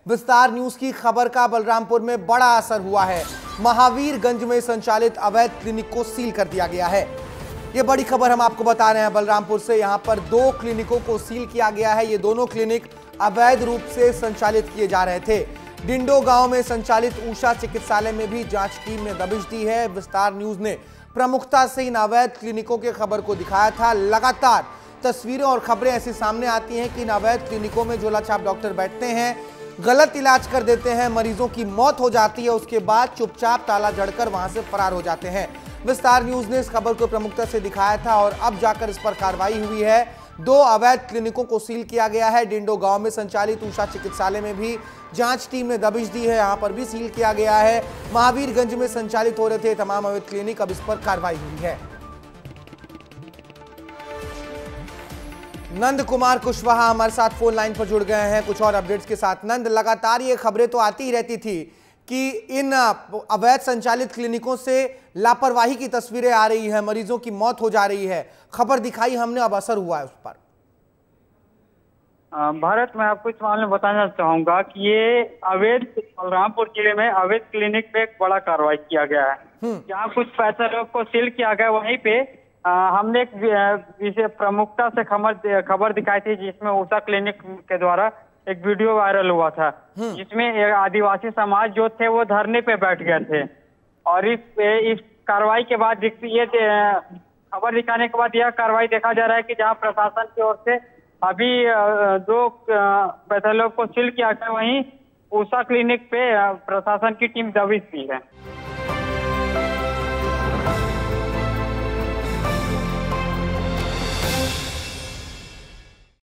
विस्तार न्यूज की खबर का बलरामपुर में बड़ा असर हुआ है। महावीरगंज में संचालित अवैध क्लिनिक को सील कर दिया गया है। ये बड़ी खबर हम आपको बता रहे हैं बलरामपुर से। यहां पर 2 क्लिनिकों को सील किया गया है। ये दोनों क्लिनिक अवैध रूप से संचालित किए जा रहे थे। डिंडो गांव में संचालित उषा चिकित्सालय में भी जांच टीम ने दबिश दी है। विस्तार न्यूज ने प्रमुखता से इन अवैध क्लिनिकों के खबर को दिखाया था। लगातार तस्वीरें और खबरें ऐसी सामने आती हैं कि इन अवैध क्लिनिकों में झोलाछाप डॉक्टर बैठते हैं, गलत इलाज कर देते हैं, मरीजों की मौत हो जाती है, उसके बाद चुपचाप ताला जड़कर वहां से फरार हो जाते हैं। विस्तार न्यूज ने इस खबर को प्रमुखता से दिखाया था और अब जाकर इस पर कार्रवाई हुई है। 2 अवैध क्लिनिकों को सील किया गया है। डिंडो गांव में संचालित उषा चिकित्सालय में भी जांच टीम ने दबिश दी है, यहां पर भी सील किया गया है। महावीरगंज में संचालित हो रहे थे तमाम अवैध क्लिनिक, अब इस पर कार्रवाई हुई है। नंद कुमार कुशवाहा हमारे साथ फोन लाइन पर जुड़ गए हैं कुछ और अपडेट्स के साथ। नंद, लगातार ये खबरें तो आती ही रहती थी कि इन अवैध संचालित क्लिनिकों से लापरवाही की तस्वीरें आ रही है, मरीजों की मौत हो जा रही है। खबर दिखाई हमने, अब असर हुआ है उस पर। भारत, मैं आपको इस मामले में बताना चाहूंगा कि ये अवैध बलरामपुर जिले में अवैध क्लिनिक पे एक बड़ा कार्रवाई किया गया है। जहाँ कुछ 65 लोग को सील किया गया, वहीं पे हमने एक विषय प्रमुखता से खबर दिखाई थी, जिसमें उषा क्लिनिक के द्वारा एक वीडियो वायरल हुआ था, जिसमें आदिवासी समाज जो थे वो धरने पे बैठ गए थे। और इस कार्रवाई के बाद ये खबर दिखाने के बाद यह कार्रवाई देखा जा रहा है कि जहां प्रशासन की ओर से अभी 2 लोग को सील किया गया, वहीं उषा क्लिनिक पे प्रशासन की टीम दबिश दी है।